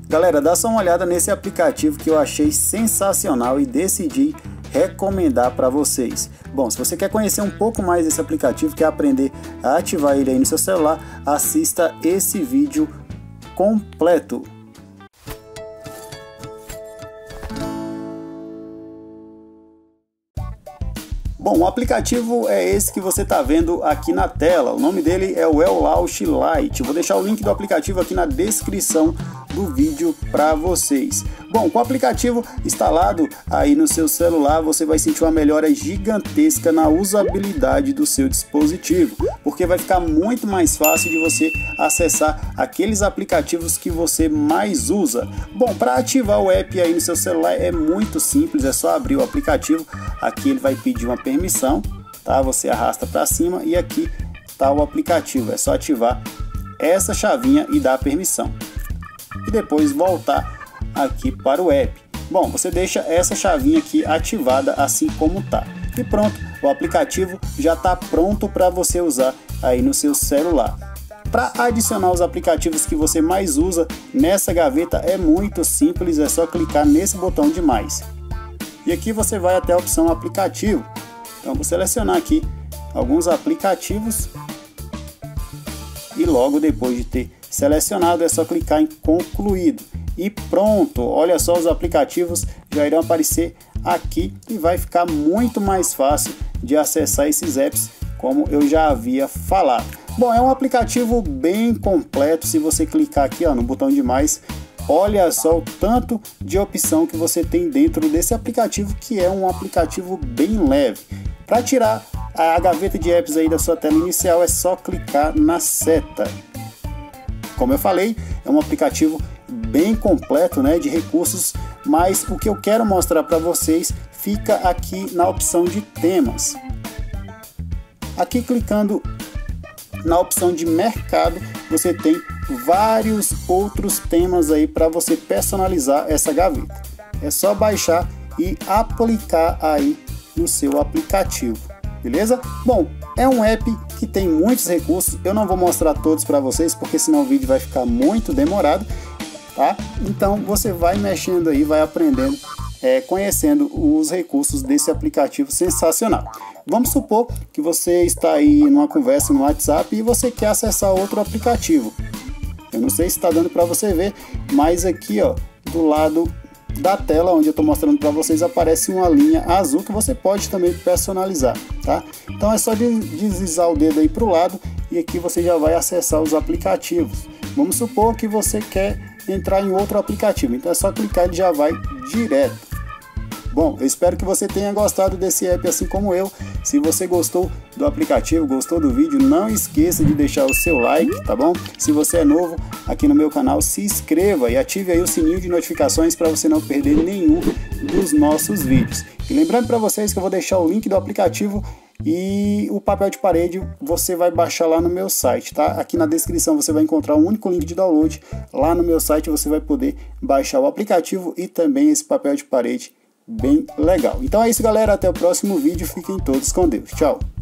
Galera, dá só uma olhada nesse aplicativo que eu achei sensacional e decidi recomendar para vocês. Bom, se você quer conhecer um pouco mais desse aplicativo, quer aprender a ativar ele aí no seu celular, assista esse vídeo completo. Bom, o aplicativo é esse que você está vendo aqui na tela. O nome dele é o Elaunch Lite. Vou deixar o link do aplicativo aqui na descrição do vídeo para vocês. Bom, com o aplicativo instalado aí no seu celular, você vai sentir uma melhora gigantesca na usabilidade do seu dispositivo, porque vai ficar muito mais fácil de você acessar aqueles aplicativos que você mais usa. Bom, para ativar o app aí no seu celular é muito simples, é só abrir o aplicativo. Aqui ele vai pedir uma permissão, tá? Você arrasta para cima e aqui está o aplicativo. É só ativar essa chavinha e dar a permissão. E depois voltar aqui para o app. Bom, você deixa essa chavinha aqui ativada assim como tá. E pronto, o aplicativo já está pronto para você usar aí no seu celular. Para adicionar os aplicativos que você mais usa nessa gaveta é muito simples, é só clicar nesse botão de mais. E aqui você vai até a opção aplicativo. Então vou selecionar aqui alguns aplicativos e logo depois de ter selecionado é só clicar em concluído e pronto. Olha só, os aplicativos já irão aparecer aqui e vai ficar muito mais fácil de acessar esses apps, como eu já havia falado. Bom, é um aplicativo bem completo. Se você clicar aqui no botão de mais, olha só o tanto de opção que você tem dentro desse aplicativo, que é um aplicativo bem leve. Para tirar a gaveta de apps aí da sua tela inicial é só clicar na seta. Como eu falei, é um aplicativo bem completo, né, de recursos, mas o que eu quero mostrar para vocês fica aqui na opção de temas. Aqui clicando na opção de mercado, você tem vários outros temas aí para você personalizar essa gaveta. É só baixar e aplicar aí no seu aplicativo, beleza? Bom, é um app que tem muitos recursos. Eu não vou mostrar todos para vocês, porque senão o vídeo vai ficar muito demorado, tá? Então você vai mexendo aí, vai aprendendo, conhecendo os recursos desse aplicativo sensacional. Vamos supor que você está aí numa conversa no WhatsApp e você quer acessar outro aplicativo. Eu não sei se está dando para você ver, mas aqui do lado da tela onde eu estou mostrando para vocês aparece uma linha azul que você pode também personalizar, tá? Então é só deslizar o dedo aí para o lado e aqui você já vai acessar os aplicativos. Vamos supor que você quer entrar em outro aplicativo, então é só clicar e ele já vai direto. Bom, eu espero que você tenha gostado desse app assim como eu. Se você gostou do aplicativo, gostou do vídeo, não esqueça de deixar o seu like, tá bom? Se você é novo aqui no meu canal, se inscreva e ative aí o sininho de notificações para você não perder nenhum dos nossos vídeos. E lembrando para vocês que eu vou deixar o link do aplicativo e o papel de parede você vai baixar lá no meu site, tá? Aqui na descrição você vai encontrar um único link de download. Lá no meu site você vai poder baixar o aplicativo e também esse papel de parede bem legal. Então é isso, galera, até o próximo vídeo, fiquem todos com Deus, tchau.